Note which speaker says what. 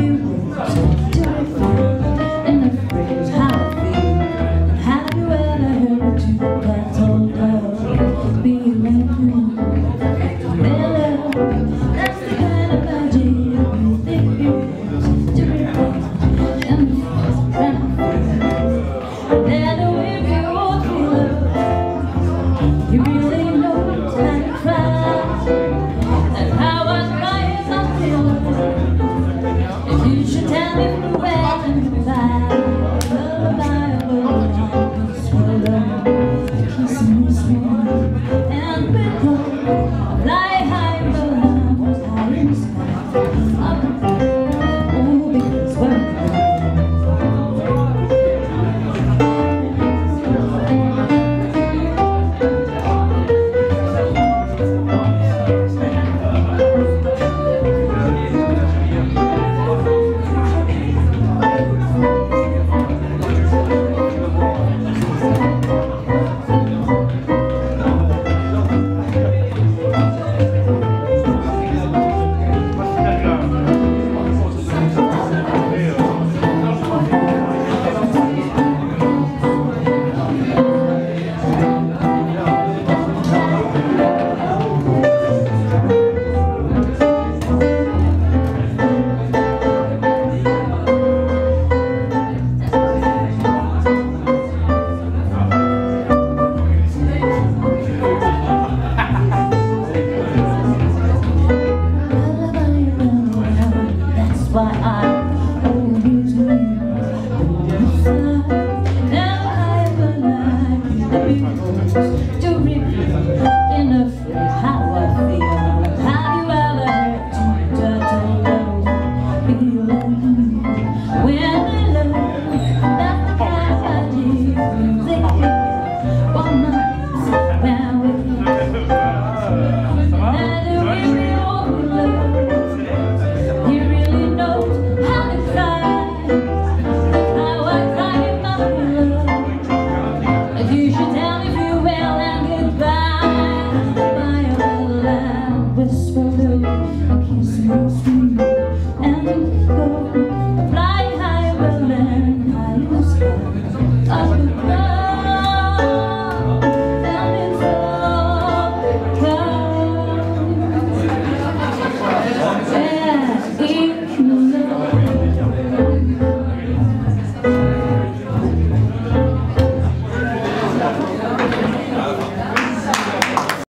Speaker 1: few words to reflect in the phrase how I feel. And have you ever heard two cats hold up, be like you? That's the kind of magic you think you use to reflect in the phrase how I feel. Then the way you feel, you really know how to cry. And how I cry is I feel. If you should tell me from where and goodbye, lullaby, lullaby, swallow, kissing me sweet, and we go fly high above the mountains, high in the sky. Oh, because we're why I always knew now I ever like the people to reveal in a phrase how I feel. Have you ever heard two turtle doves feel when they love? That's the kind of magic they feel. One night when we and the way we all love, you really know how to cry. That's how I cry in my love. If you should tell me farewell and goodbye, my old land whisper, a kiss so sweet.